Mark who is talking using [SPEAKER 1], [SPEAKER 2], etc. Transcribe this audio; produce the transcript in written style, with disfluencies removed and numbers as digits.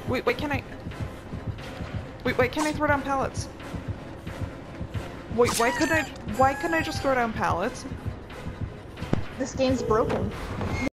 [SPEAKER 1] Wait, can I... Wait, can I throw down pallets? Wait, why couldn't I just throw down pallets?
[SPEAKER 2] This game's broken.